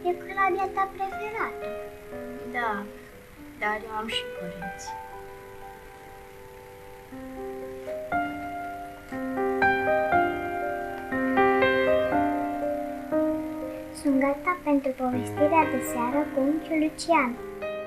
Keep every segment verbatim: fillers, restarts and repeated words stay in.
E Claudia ta preferată. Da, dar eu am și părinți. Sunt gata pentru povestirea de seară cu unchiul Lucian.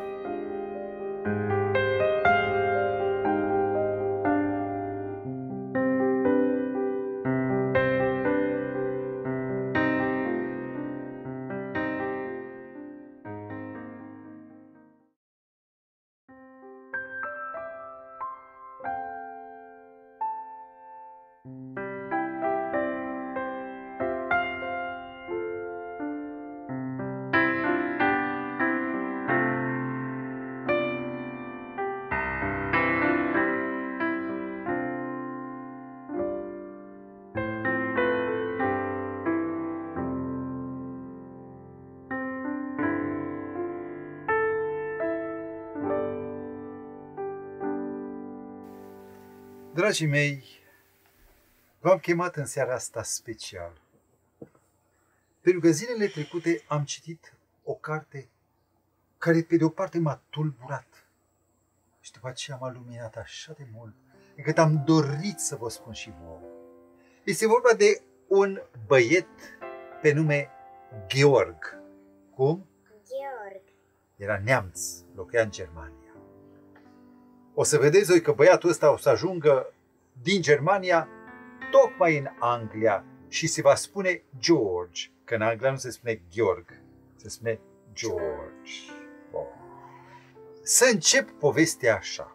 Dragii mei, v-am chemat în seara asta special, pentru că zilele trecute am citit o carte care pe de o parte m-a tulburat și după aceea m-a luminat așa de mult, încât am dorit să vă spun și vouă. Este vorba de un băiet pe nume Georg. Cum? Georg. Era neamț, locuia în Germania. O să vedeți voi că băiatul ăsta o să ajungă din Germania tocmai în Anglia și se va spune George, că în Anglia nu se spune Georg, se spune George. Bun. Să încep povestea așa.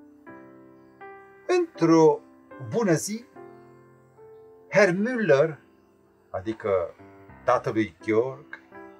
Într-o bună zi, Herr Müller, adică tatălui Georg,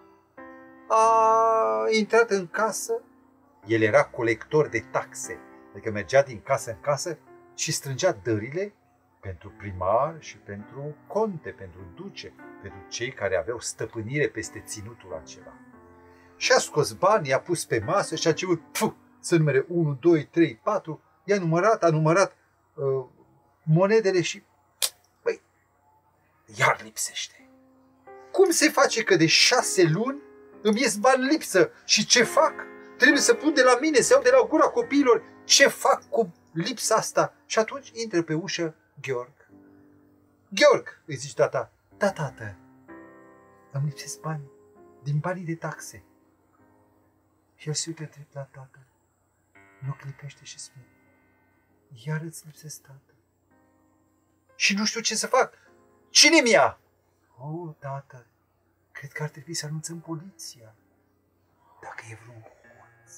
a intrat în casă. El era colector de taxe, adică mergea din casă în casă și strângea dările pentru primar și pentru conte, pentru duce, pentru cei care aveau stăpânire peste ținutul acela. Și a scos bani, i-a pus pe masă și a început pf, să numere unu, doi, trei, patru, i-a numărat, a numărat uh, monedele și băi, iar lipsește. Cum se face că de șase luni îmi ies bani lipsă și ce fac? Trebuie să pun de la mine, să iau de la gura copiilor. Ce fac cu lipsa asta? Și atunci intră pe ușă Georg. Georg, îi zice tata. Da, tată, îmi lipsesc bani din banii de taxe. Și el se uită drept la tată. Nu clipește și spune. Iar îți lipsesc, tată. Și nu știu ce să fac. Cine mi-a? Oh, tată, cred că ar trebui să anunțăm poliția. Dacă e vreun hoț.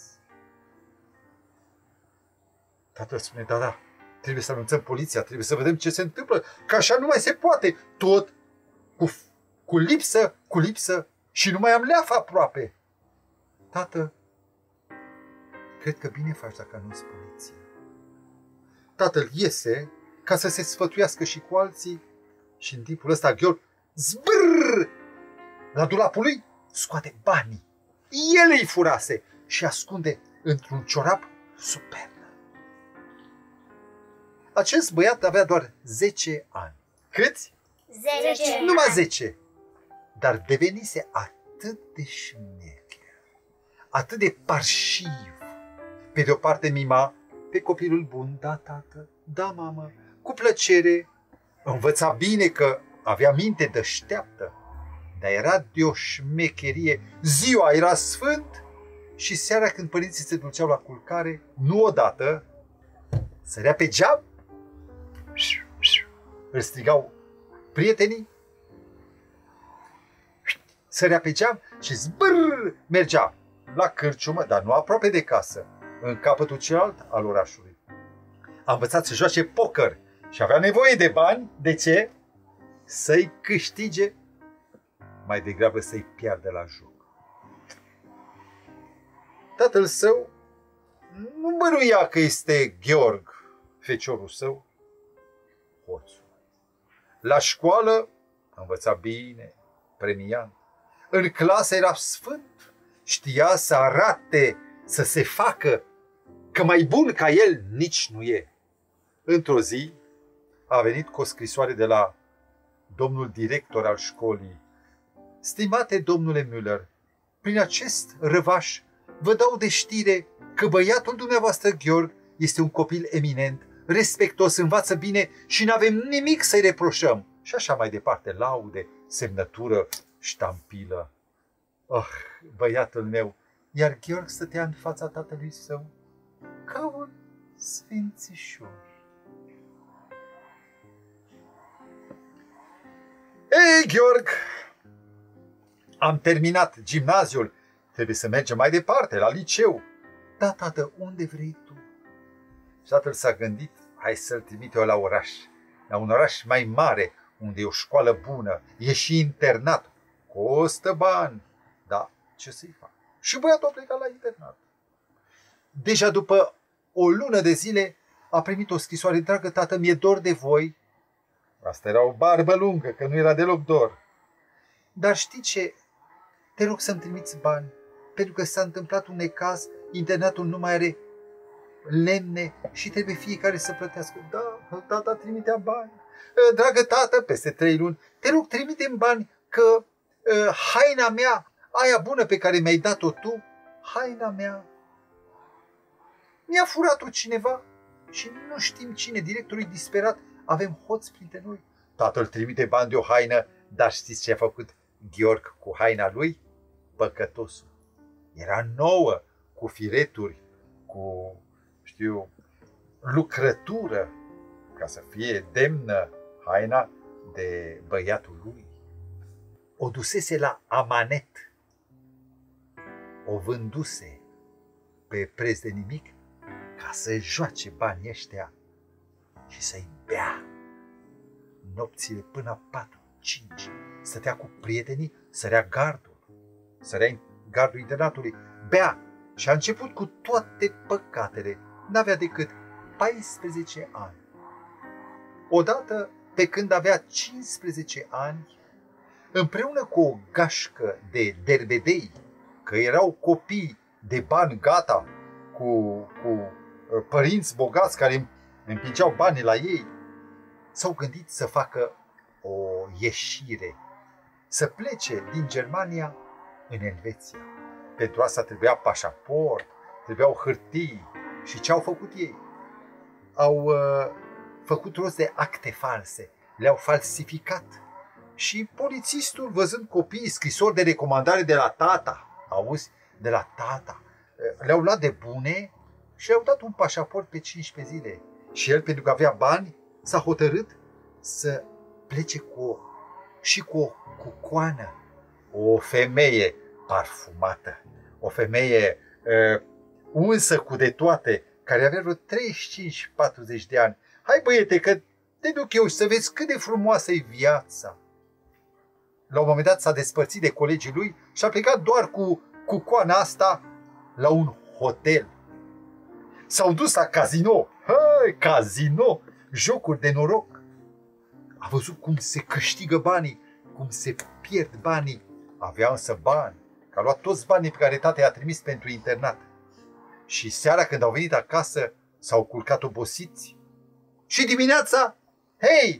Tatăl spune, da, da, trebuie să anunțăm poliția, trebuie să vedem ce se întâmplă, că așa nu mai se poate. Tot cu, cu lipsă, cu lipsă și nu mai am leafă aproape. Tată, cred că bine faci dacă anunți poliția. Tatăl iese ca să se sfătuiască și cu alții și în timpul ăsta Gheorghe zbrrr la dulapul lui, scoate banii. El îi furase și ascunde într-un ciorap superb. Acest băiat avea doar zece ani. Câți? Zece. Numai zece. Dar devenise atât de șmecher, atât de parșiv. Pe de o parte mima pe copilul bun, da, tată, da, mamă, cu plăcere. Învăța bine că avea minte deșteaptă, dar era de o șmecherie. Ziua era sfânt și seara când părinții se duceau la culcare, nu odată, sărea pe geam, îl strigau prietenii, sărea pe geam și zbrrr, mergea la cârciumă, dar nu aproape de casă, în capătul celălalt al orașului. A învățat să joace poker și avea nevoie de bani. De ce? Să-i câștige, mai degrabă să-i piardă la joc. Tatăl său nu bănuia că este Gheorg, feciorul său, hoțul. La școală învăța bine, premiant. În clasă era sfânt, știa să arate, să se facă, că mai bun ca el nici nu e. Într-o zi a venit cu o scrisoare de la domnul director al școlii. Stimate domnule Müller, prin acest răvaș, vă dau de știre că băiatul dumneavoastră Gheorg este un copil eminent, respectos, învață bine și n-avem nimic să-i reproșăm. Și așa mai departe, laude, semnătură, ștampilă. Oh, băiatul meu, iar Gheorg stătea în fața tatălui său ca un sfințișor. Ei, Gheorg, am terminat gimnaziul, trebuie să mergem mai departe, la liceu. Da, tată, unde vrei tu? Și tatăl s-a gândit, hai să-l trimit eu la oraș, la un oraș mai mare, unde e o școală bună, e și internat, costă bani, da, ce să-i fac? Și băiatul a plecat la internat. Deja după o lună de zile a primit o scrisoare, dragă tată, mi-e dor de voi. Asta era o barbă lungă, că nu era deloc dor. Dar știi ce? Te rog să-mi trimiți bani, pentru că s-a întâmplat un necaz, internatul nu mai are lemne și trebuie fiecare să plătească. Da, tata trimitea bani. Dragă tată, peste trei luni, te rog, trimite-mi bani, că uh, haina mea, aia bună pe care mi-ai dat-o tu, haina mea, mi-a furat-o cineva și nu știm cine, directorul e disperat, avem hoți printre noi. Tatăl trimite bani de o haină, dar știți ce a făcut Gheorg cu haina lui? Păcătosul. Era nouă, cu fireturi, cu, știu, lucrătură, ca să fie demnă haina de băiatul lui. O dusese la amanet, o vânduse pe preț de nimic ca să joace banii ăștia și să-i bea nopțile până la patru, cinci. Stătea cu prietenii, sărea gardul, sărea în gardul internatului, bea și a început cu toate păcatele. N-avea decât paisprezece ani. Odată, pe când avea cincisprezece ani, împreună cu o gașcă de derbedei, că erau copii de bani gata, cu, cu părinți bogați care împingeau banii la ei, s-au gândit să facă o ieșire, să plece din Germania în Elveția. Pentru asta trebuia pașaport, trebuiau hârtii. Și ce au făcut ei? Au uh, făcut rost de acte false, le-au falsificat. Și polițistul, văzând copiii, scrisori de recomandare de la tata, auzi, de la tata, le-au luat de bune și le-au dat un pașaport pe cincisprezece zile. Și el, pentru că avea bani, s-a hotărât să plece cu o, și cu o cucoană, o femeie parfumată, o femeie uh, unsă cu de toate, care avea vreo treizeci și cinci patruzeci de ani. Hai, băiete, că te duc eu și să vezi cât de frumoasă e viața. La un moment dat s-a despărțit de colegii lui și a plecat doar cu cucoana asta la un hotel. S-au dus la casino. Hai, casino! Jocuri de noroc. A văzut cum se câștigă banii, cum se pierd banii. Avea însă bani, că a luat toți banii pe care tata i-a trimis pentru internat. Și seara, când au venit acasă, s-au culcat obosiți. Și dimineața, hei,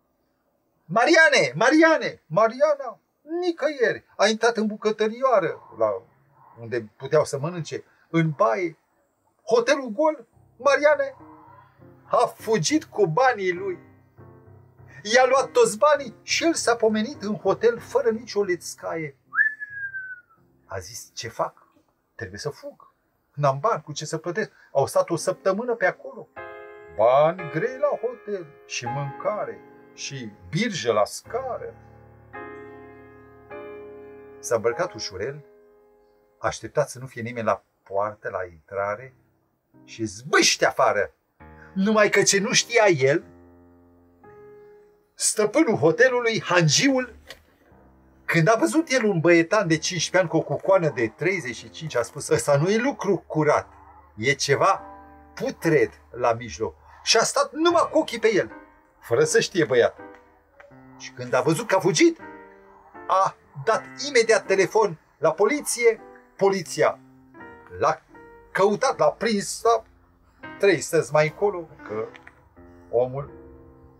Mariane, Mariane, Mariana, nicăieri, a intrat în bucătărioară, la unde puteau să mănânce, în baie, hotelul gol, Mariane a fugit cu banii lui. I-a luat toți banii și el s-a pomenit în hotel fără nicio lețcaie. A zis, ce fac? Trebuie să fug. N-am bani, cu ce să plătesc? Au stat o săptămână pe acolo. Bani grei la hotel și mâncare și birjă la scară. S-a îmbrăcat ușurel, a așteptat să nu fie nimeni la poartă, la intrare și zbâște afară. Numai că ce nu știa el, stăpânul hotelului, hangiul, când a văzut el un băietan de cincisprezece ani cu o cucoană de treizeci și cinci, a spus, ăsta nu e lucru curat, e ceva putred la mijloc. Și a stat numai cu ochii pe el, fără să știe băiatul. Și când a văzut că a fugit, a dat imediat telefon la poliție. Poliția l-a căutat, l-a prins la trei stăzi mai încolo, că omul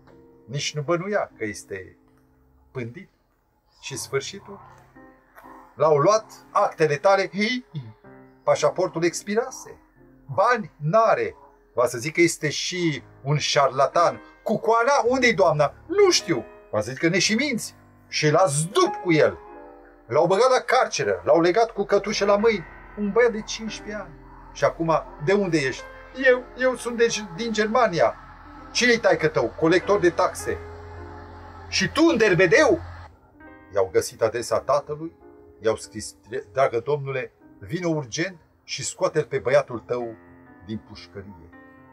nici nu bănuia că este pândit. Și sfârșitul, L-au luat actele tale, hi, hi. Pașaportul expirase. Bani n-are. Va să zic că este și un șarlatan. Cucoana, unde-i doamna? Nu știu. Va să zic că ne și minți. Și l-a zdup cu el. L-au băgat la carceră, l-au legat cu cătușe la mâini. Un băiat de cincisprezece ani. Și acum, de unde ești? Eu, eu sunt de, din Germania. Cine-i taică tău? Colector de taxe. Și tu, în derbedeu? I-au găsit adresa tatălui, i-au scris, dragă domnule, vină urgent și scoate-l pe băiatul tău din pușcărie.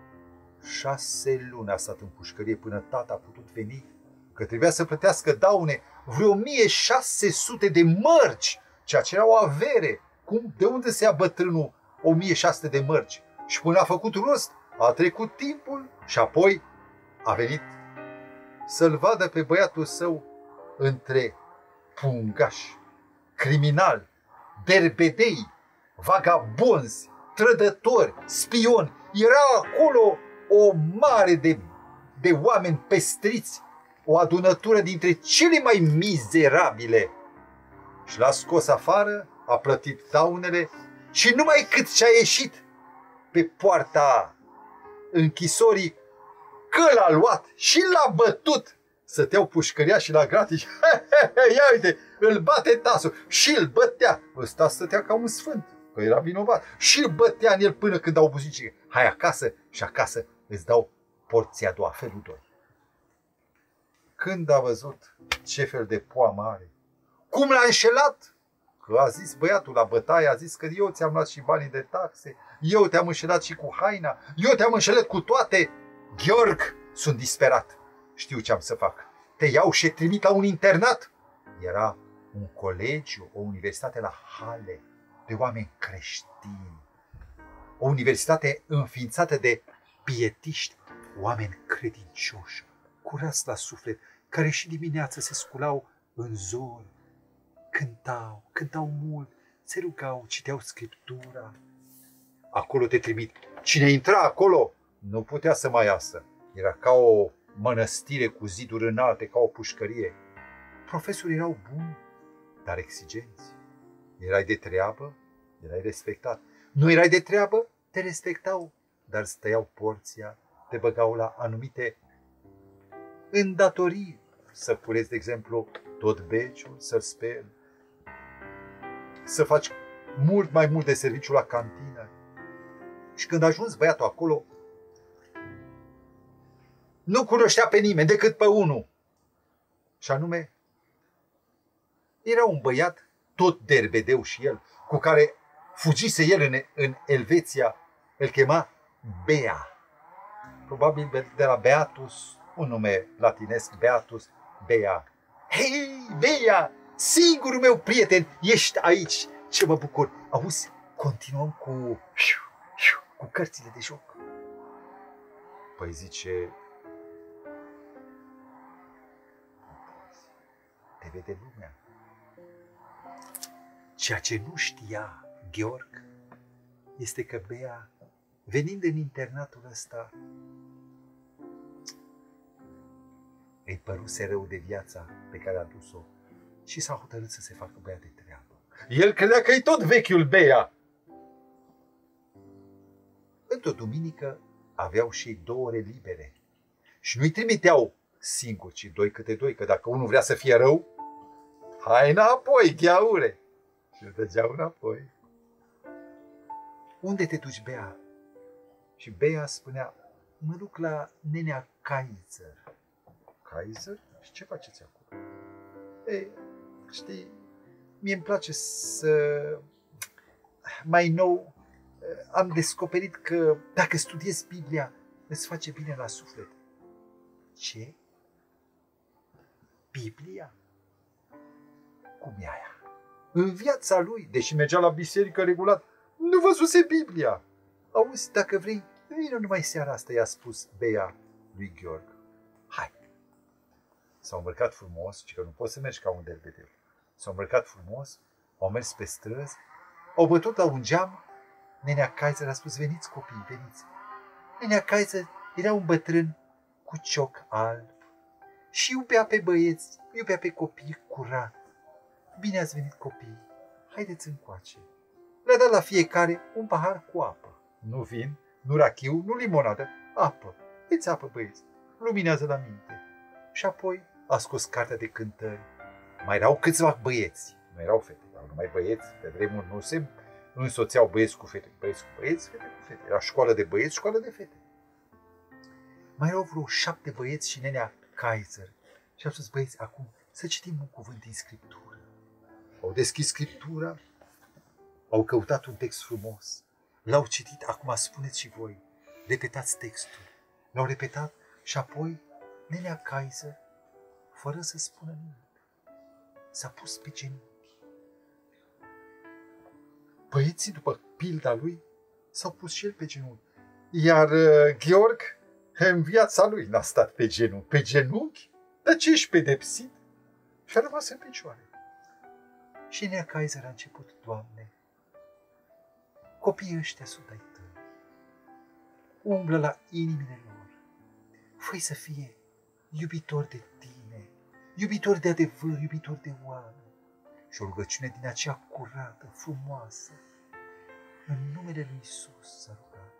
Șase luni a stat în pușcărie până tata a putut veni, că trebuia să plătească daune vreo o mie șase sute de mărci, ceea ce era o avere. Cum? De unde se ia bătrânul o mie șase sute de mărci? Și până a făcut rost, a trecut timpul și apoi a venit să-l vadă pe băiatul său între pungași, criminali, derbedei, vagabonzi, trădători, spioni. Era acolo o mare de, de oameni pestriți, o adunătură dintre cele mai mizerabile. Și l-a scos afară, a plătit daunele și numai cât și-a ieșit pe poarta închisorii, că l-a luat și l-a bătut. Stăteau pușcăriașii la gratis. Ia uite, îl bate tasul și îl bătea. Ăsta stătea ca un sfânt, că era vinovat. Și îl bătea în el până când au obuzit și hai acasă și acasă îți dau porția a doua, felul doi. Când a văzut ce fel de poamă are, cum l-a înșelat, că a zis băiatul la bătaie, a zis că eu ți-am luat și banii de taxe, eu te-am înșelat și cu haina, eu te-am înșelat cu toate. Gheorg, sunt disperat. Știu ce am să fac. Te iau și te trimit la un internat. Era un colegiu, o universitate la Halle, de oameni creștini. O universitate înființată de pietiști, oameni credincioși, curați la suflet, care și dimineața se sculau în zori, cântau, cântau mult, se rugau, citeau Scriptura. Acolo te trimit. Cine intra acolo nu putea să mai iasă. Era ca o mănăstire cu ziduri înalte, ca o pușcărie. Profesorii erau buni, dar exigenți. Erai de treabă, erai respectat. Nu erai de treabă, te respectau, dar îți tăiau porția, te băgau la anumite îndatorii. Să puneți, de exemplu, tot beciul, să-l speli, să faci mult mai mult de serviciu la cantină. Și când a ajuns băiatul acolo, nu cunoștea pe nimeni decât pe unul. Și anume, era un băiat, tot derbedeu și el, cu care fugise el în, în Elveția, îl chema Bea. Probabil de la Beatus, un nume latinesc, Beatus, Bea. Hei, Bea, singurul meu prieten, ești aici, ce mă bucur. Auzi, continuăm cu, cu cărțile de joc. Păi zice, te vede lumea. Ceea ce nu știa Gheorg este că Bea, venind în internatul ăsta, îi păruse rău de viața pe care a dus-o și s-a hotărât să se facă băiat de treabă. El credea că e tot vechiul Bea. Într-o duminică aveau și ei două ore libere și nu-i trimiteau singuri, ci doi câte doi, că dacă unul vrea să fie rău, hai înapoi, gheaure! Și îl dăgeau înapoi. Unde te duci, Bea? Și Bea spunea, mă duc la nenea Kaiser. Kaiser? Și ce faceți acolo? Ei, știi, mie îmi place să... Mai nou, am descoperit că dacă studiezi Biblia, îți face bine la suflet. Ce? Biblia? Cum e aia? În viața lui, deși mergea la biserică regulat, nu văzuse Biblia. Auzi, dacă vrei, vină numai seara asta, i-a spus Bea lui Gheorg. Hai. S-au îmbrăcat frumos, și că nu poți să mergi ca un derbedeu. S-au îmbrăcat frumos, au mers pe străzi, au bătut la un geam. Nenea Kaiser a spus, veniți copii, veniți. Nenea Kaiser era un bătrân cu cioc alb și iubea pe băieți, iubea pe copii curat. Bine ați venit, copii! haideți încoace. Le-a dat la fiecare un pahar cu apă. Nu vin, nu rachiu, nu limonadă, apă. Beți apă, băieți, luminează la minte. Și apoi a scos cartea de cântări. Mai erau câțiva băieți, nu erau fete, erau numai băieți, pe vremuri nu se însoțeau băieți cu fete, băieți cu băieți, fete cu fete. Era școală de băieți, școală de fete. Mai erau vreo șapte băieți și nenea Kaiser. Și au spus, băieți, acum să citim un cuvânt din Scriptură. Au deschis Scriptura, au căutat un text frumos, l-au citit, acum spuneți și voi, repetați textul. L-au repetat și apoi nenea Kaiser, fără să spună nimic, s-a pus pe genunchi. Băieții, după pilda lui, s-au pus și el pe genunchi. Iar uh, Gheorg, în viața lui, n-a stat pe genunchi. Pe genunchi? Dar ce ești pedepsit? Și a rămas în picioare. Și nenea Kaiser a început, Doamne, copiii ăștia sunt ai tăi. Umblă la inimile lor. Fă-i să fie iubitori de tine, iubitori de adevăr, iubitori de oameni. Și o rugăciune din aceea curată, frumoasă, în numele lui Iisus s-a rugat.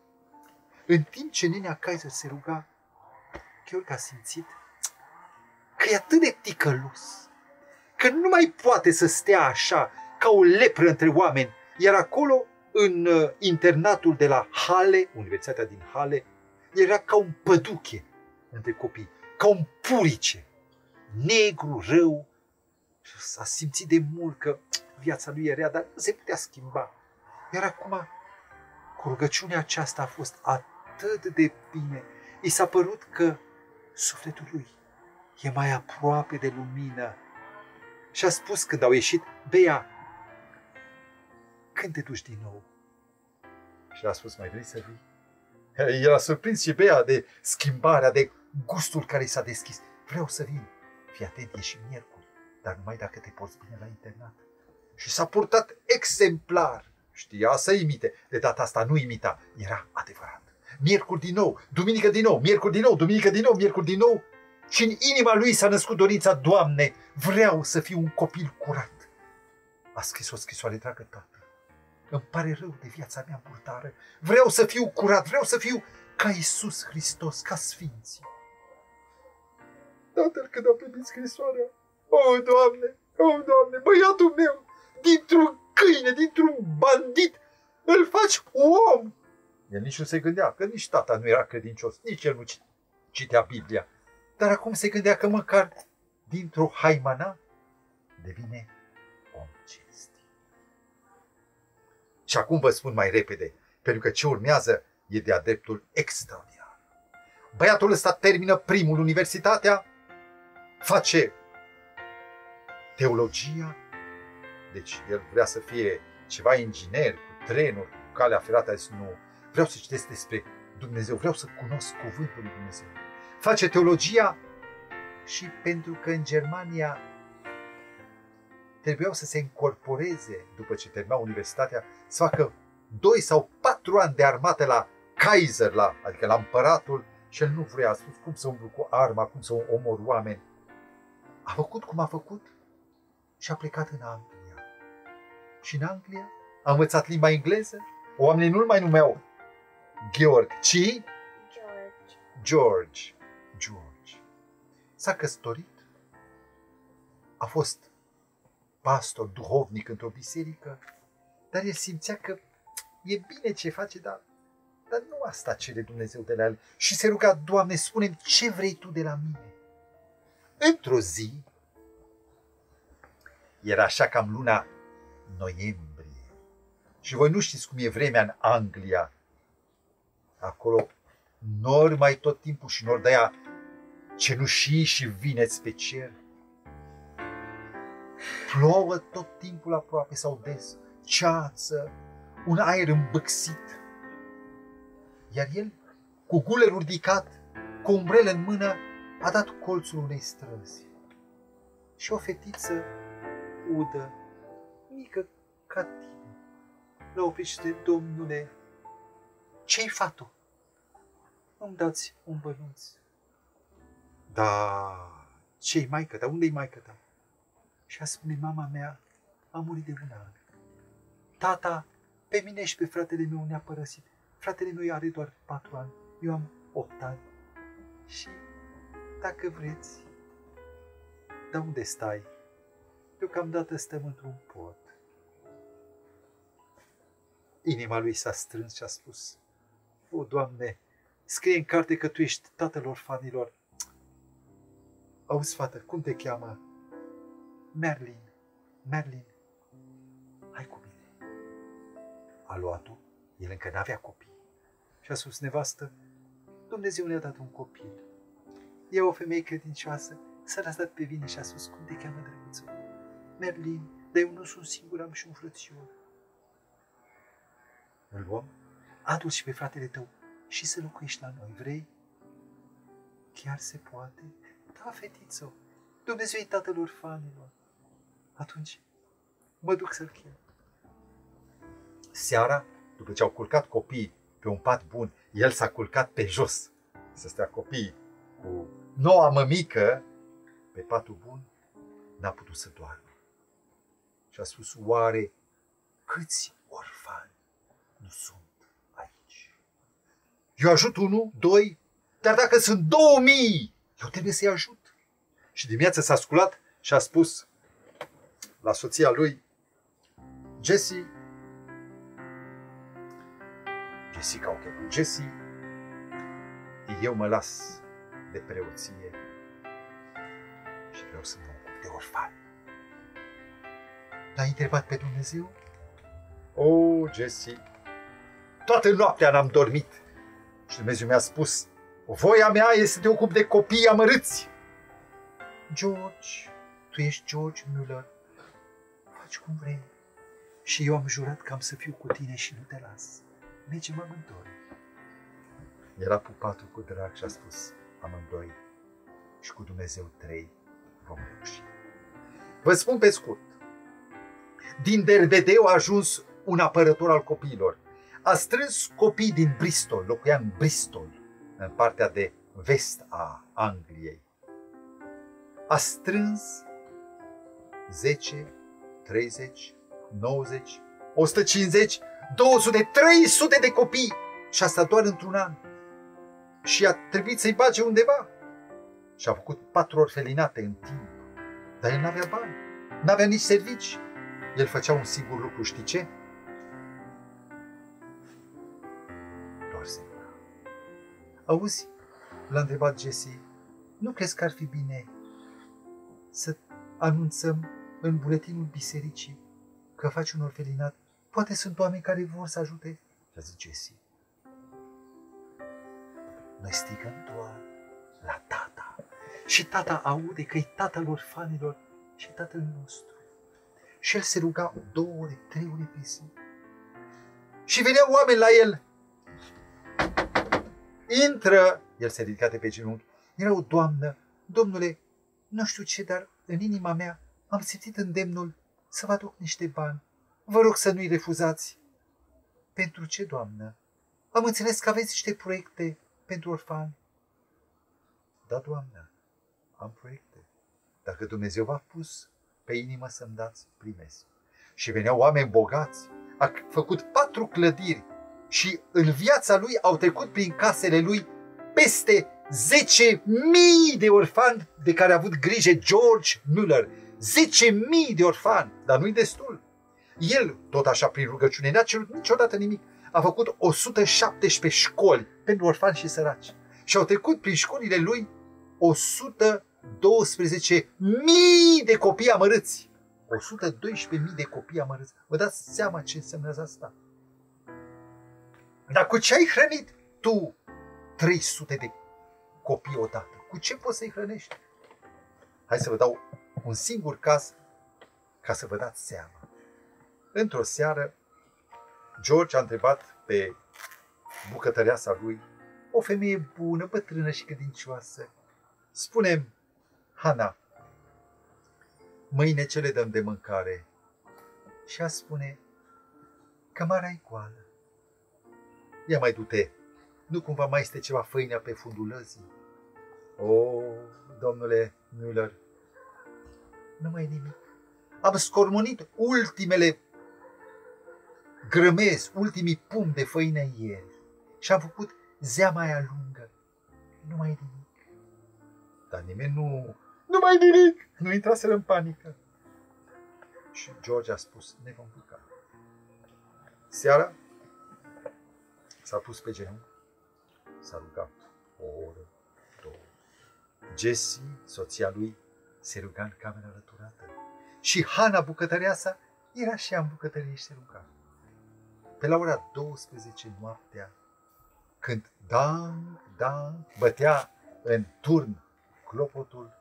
În timp ce nenea Kaiser se ruga, Gheorghe a simțit că e atât de ticălos, că nu mai poate să stea așa, ca o lepră între oameni. Iar acolo, în internatul de la Halle, Universitatea din Halle, era ca un păduche între copii, ca un purice, negru, rău. S-a simțit de mult că viața lui era rea, dar nu se putea schimba. Iar acum, cu rugăciunea aceasta a fost atât de bine. I s-a părut că sufletul lui e mai aproape de lumină. Și a spus când au ieșit, Bea, când te duci din nou? Și a spus, mai vrei să vii? El a surprins și Bea de schimbarea, de gustul care i s-a deschis. Vreau să vin. Fii atent, e și miercuri, dar numai dacă te porți bine la internat. Și s-a purtat exemplar. Știa să imite. De data asta nu imita. Era adevărat. Miercuri din nou, duminică din nou, miercuri din nou, duminică din nou, miercuri din nou. Și în inima lui s-a născut dorința, Doamne, vreau să fiu un copil curat. A scris o scrisoare, dragă tată. Îmi pare rău de viața mea murdară. Vreau să fiu curat, vreau să fiu ca Iisus Hristos, ca Sfinții. Tatăl, când a primit scrisoarea, o, Doamne, o, Doamne, băiatul meu, dintr-un câine, dintr-un bandit, îl faci om. El nici nu se gândea, că nici tata nu era credincios, nici el nu citea Biblia. Dar acum se gândea că măcar dintr-o haimana devine om cinstit. Și acum vă spun mai repede, pentru că ce urmează e de-a dreptul extraordinar. Băiatul ăsta termină primul universitatea, face teologia, deci el vrea să fie ceva inginer, cu trenuri, cu calea ferată, a zis nu, vreau să citesc despre Dumnezeu, vreau să cunosc cuvântul lui Dumnezeu. Face teologia și pentru că în Germania trebuiau să se încorporeze, după ce termina universitatea, să facă doi sau patru ani de armată la Kaiser, la, adică la împăratul, și el nu vrea, a spus cum să umblu cu arma, cum să omor oameni. A făcut cum a făcut și a plecat în Anglia. Și în Anglia a învățat limba engleză. Oamenii nu-l mai numeau Georg, ci George. George. George. S-a căsătorit, a fost pastor, duhovnic într-o biserică, dar el simțea că e bine ce face, dar, dar nu asta cere Dumnezeu de la el. Și se ruga, Doamne, spune-mi ce vrei Tu de la mine. Într-o zi, era așa cam luna noiembrie, și voi nu știți cum e vremea în Anglia. Acolo nori mai tot timpul și nori de-aia cenușii și vineți pe cer. Plouă tot timpul aproape sau des, ceață, un aer îmbâxit. Iar el, cu gulerul ridicat, cu o umbrelă în mână, a dat colțul unei străzi. Și o fetiță udă, mică ca tine, l-a oprește, Domnule, ce-i, fată? Îmi dați un bănuț. Da, ce-i, maică ta? Unde-i maică ta? Și a spune, mama mea a murit de un an. Tata, pe mine și pe fratele meu ne-a părăsit. Fratele meu are doar patru ani, eu am opt ani. Și, dacă vreți, dar unde stai? Deocamdată stăm într-un pod. Inima lui s-a strâns și a spus, o, Doamne, scrie în carte că Tu ești tatăl orfanilor. Auzi, fată, cum te cheamă? Merlin, Merlin, hai cu mine. A luat-o, el încă n-avea copii. Și a spus, nevastă, Dumnezeu ne-a dat un copil. E o femeie credincioasă, s-a lăsat pe vine și a spus, cum te cheamă, drăguță? Merlin, dar eu nu sunt singur, am și un frățior. Îl luăm, adu-l și pe fratele tău și să locuiești la noi, vrei? Chiar se poate? Da, fetiță, Dumnezeu e tatăl orfanilor. Atunci, mă duc să-l chem. Seara, după ce au culcat copiii pe un pat bun, el s-a culcat pe jos, să stea copiii cu noua mămică pe patul bun, n-a putut să doarmă. Și a spus, oare câți orfani nu sunt aici? Eu ajut unul, doi, dar dacă sunt două mii, eu trebuie să-i ajut. Și dimineața s-a sculat și a spus la soția lui, Jessie, Jessica, ok, Jessie, eu mă las de preoție și vreau să mă ocup de orfani. L-a întrebat pe Dumnezeu? O, Jessie, toată noaptea n-am dormit și Dumnezeu mi-a spus, voia mea este să te ocup de copii amărâți. George, tu ești George Müller, faci cum vrei. Și eu am jurat că am să fiu cu tine și nu te las. Mergem amândoi. Era pupatul cu drag și a spus, amândoi și cu Dumnezeu trei vom reuși. Vă spun pe scurt, din Derbedeu a ajuns un apărător al copiilor. A strâns copii din Bristol, locuia în Bristol, în partea de vest a Angliei. A strâns zece, treizeci, nouăzeci, o sută cincizeci, două sute, trei sute de copii și asta doar într-un an. Și a trebuit să-i bage undeva. Și a făcut patru orfelinate în timp. Dar el n-avea bani, n-avea nici servici. El făcea un singur lucru, știi ce? Doar se ruga. Auzi, l-a întrebat Jessie, nu crezi că ar fi bine să anunțăm în buletinul bisericii că faci un orfelinat? Poate sunt oameni care vor să ajute. Și a zis Jessie, noi strigăm doar la tata. Și tata aude că e tatăl orfanilor și tatăl nostru. Și el se ruga două ore, trei ore pe zi. Și veneau oameni la el. Intră! El se ridica de pe genunchi. Era o doamnă. Domnule, nu știu ce, dar în inima mea am simțit îndemnul să vă aduc niște bani. Vă rog să nu-i refuzați. Pentru ce, doamnă? Am înțeles că aveți niște proiecte pentru orfani. Da, doamnă, am proiecte. Dacă Dumnezeu v-a pus pe inimă să-mi dați, primesc. Și veneau oameni bogați. A făcut patru clădiri și în viața lui au trecut prin casele lui peste zece mii de orfani de care a avut grijă George Müller. zece mii de orfani, dar nu-i destul. El, tot așa prin rugăciune, n-a cerut niciodată nimic. A făcut o sută șaptesprezece școli pentru orfani și săraci. Și au trecut prin școlile lui o sută douăsprezece mii de copii amărâți. o sută doisprezece mii de copii amărâți. Vă dați seama ce înseamnă asta? Dar cu ce ai hrănit tu trei sute de copii odată? Cu ce poți să-i hrănești? Hai să vă dau un singur caz ca să vă dați seama. Într-o seară, George a întrebat pe bucătăreasa lui, o femeie bună, bătrână și credincioasă, spune-mi, Hana, mâine ce le dăm de mâncare? Și ea spune, cămara e goală. Ia mai du-te, nu cumva mai este ceva făină pe fundul lăzii? O, domnule Müller, nu mai e nimic. am scormonit ultimele grămezi, ultimii pumni de făină ieri și am făcut zeama aia lungă. Nu mai e nimic. Dar nimeni nu... Nu mai e nimic! Nu intraseră în panică. Și George a spus, ne vom culca. Seara s-a pus pe genunchi, s-a rugat o oră, două. Jessie, soția lui, se ruga în camera alăturată. Și Hana, bucătăreasa, era și ea în bucătărie și se ruga. Pe la ora douăsprezece noaptea, când dang, dang, bătea în turn clopotul,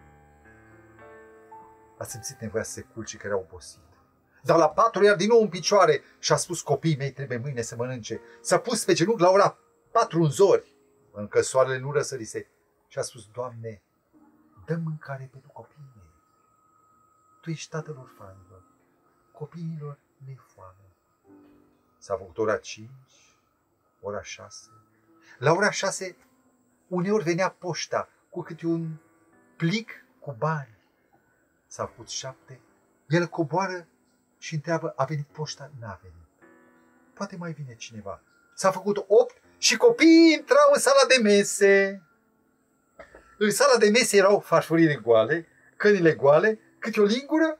a simțit nevoia să se culce, că era obosit. Dar la patru iar din nou în picioare și a spus, copiii mei trebuie mâine să mănânce. S-a pus pe genunchi la ora patru în zori, încă soarele nu răsărise, și a spus, Doamne, dă mâncare pentru copiii mei. Tu ești tatăl orfanilor, copiilor le foame. S-a făcut ora cinci, ora șase. La ora șase, uneori venea poșta cu câte un plic cu bani. S-a făcut șapte, el coboară și întreabă, a venit poșta? N-a venit. Poate mai vine cineva. S-a făcut opt și copiii intrau în sala de mese. În sala de mese erau farfurile goale, cănile goale, câte o lingură.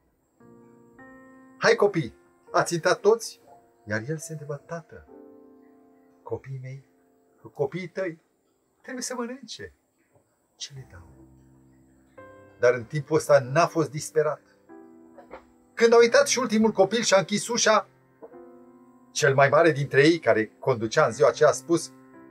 Hai copii, ați intrat toți? Iar el se întrebă, tată, copiii mei, copiii tăi, trebuie să mănânce. Ce le dau? Dar în timpul ăsta n-a fost disperat. Când a uitat și ultimul copil și a închis ușa, cel mai mare dintre ei, care conducea în ziua aceea, a spus,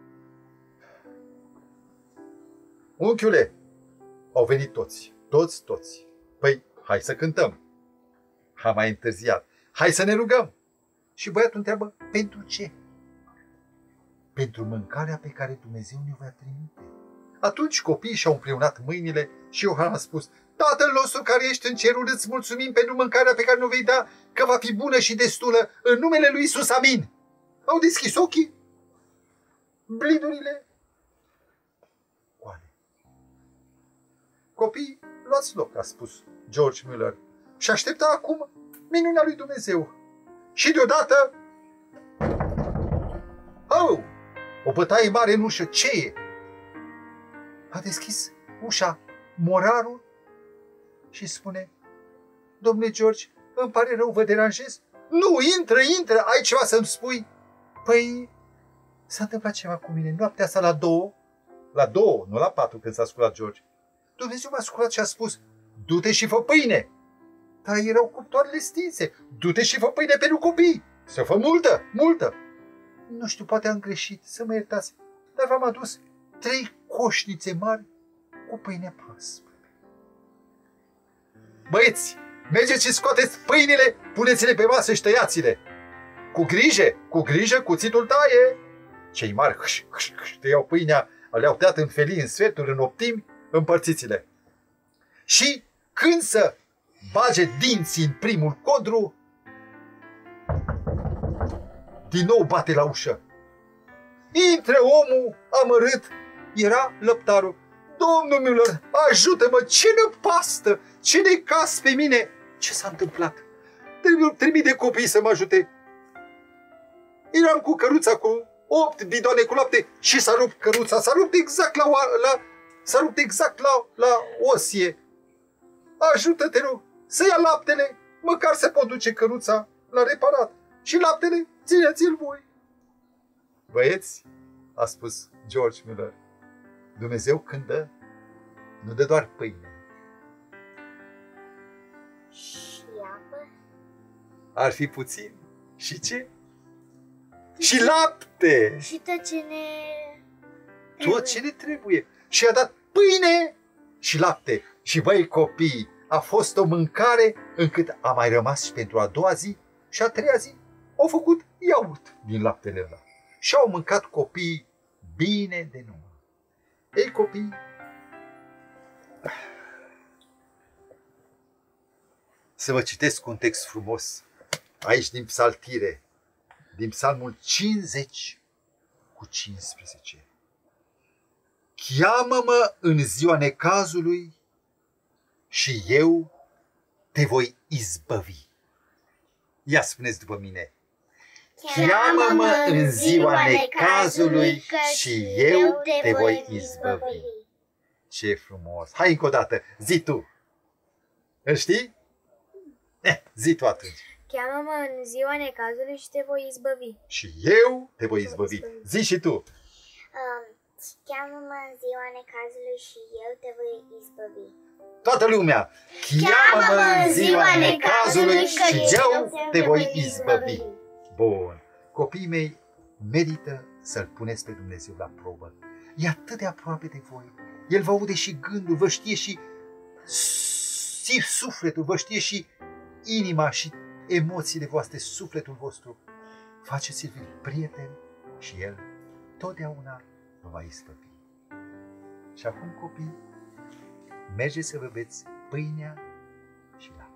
unchiule, au venit toți, toți, toți. Păi, hai să cântăm. Ha mai întârziat. Hai să ne rugăm. Și băiatul întreabă, pentru ce? Pentru mâncarea pe care Dumnezeu ne va trimite. Atunci copiii și-au împreunat mâinile și Iohan a spus, Tatăl nostru care ești în cerul, îți mulțumim pentru mâncarea pe care ne vei da, că va fi bună și destulă, în numele lui Iisus, amin. Au deschis ochii, blidurile goale. Copii, luați loc, a spus George Müller, și aștepta acum minunea lui Dumnezeu. Și deodată, oh, o bătaie mare în ușă, ce e? A deschis ușa morarul și spune, domnule George, îmi pare rău, vă deranjez? Nu, intră, intră, ai ceva să-mi spui? Păi, s-a întâmplat ceva cu mine, noaptea asta la două, la două, nu la patru când s-a sculat George. Dumnezeu m-a sculat și a spus, du-te și fă pâine. Dar erau cuptoarele stinse, du-te și fă pâine pentru copii, să fă multă, multă. Nu știu, poate am greșit, să mă iertați, dar v-am adus trei coșnițe mari cu pâine proaspătă. Băieți, mergeți și scoateți pâinile, puneți-le pe masă și tăiați-le. Cu grijă, cu grijă, cuțitul taie. Cei mari hâș, hâș, hâș, tăiau pâinea, le-au tăiat în felii, în sferturi, în optimi, împărțiți-le. Și când să bage dinții în primul codru, din nou bate la ușă. Intră omul amărât, era lăptarul. Domnul Müller, ajută-mă, ce năpastă, ce necas pe mine. Ce s-a întâmplat? Trimite copiii să mă ajute. Eram cu căruța cu opt bidoane cu lapte și s-a rupt căruța, s-a rupt exact la, la s-a rupt exact la, la osie. Ajută-te, rog, să ia laptele, măcar se pot duce căruța la reparat. Și laptele, țineți-l voi. Băieți, a spus George Müller, Dumnezeu când dă, nu dă doar pâine. Și apă? Ar fi puțin. Și ce? Și lapte! Și tot ce ne... Tot ce ne trebuie. Și a dat pâine și lapte. Și băi copii, a fost o mâncare încât a mai rămas și pentru a doua zi și a treia zi au făcut iaurt din laptele ăla. Și au mâncat copiii bine de numai. Ei copii, să vă citesc un text frumos aici din psaltire, din psalmul cincizeci cu cincisprezece. Cheamă-mă în ziua necazului și eu te voi izbăvi. Ia spuneți după mine. Cheamă-mă în ziua necazului și eu te voi izbăvi. Ce frumos! Hai încă o dată, zi tu! Îl știi? Eh, zi tu atunci. Cheamă-mă în ziua necazului și te voi izbăvi. Și eu te voi izbăvi. Zi și tu. Um, cheamă-mă în ziua necazului și eu te voi izbăvi. Toată lumea. Cheamă-mă în ziua necazului și eu te voi izbăvi. Bun. Copiii mei, merită să-L puneți pe Dumnezeu la probă. E atât de aproape de voi. El vă aude și gândul, vă știe și sufletul, vă știe și inima și emoțiile voastre, sufletul vostru. Faceți-l prieten și El totdeauna vă va izbăvi. Și acum, copii, mergeți să vă beți pâinea și laptele.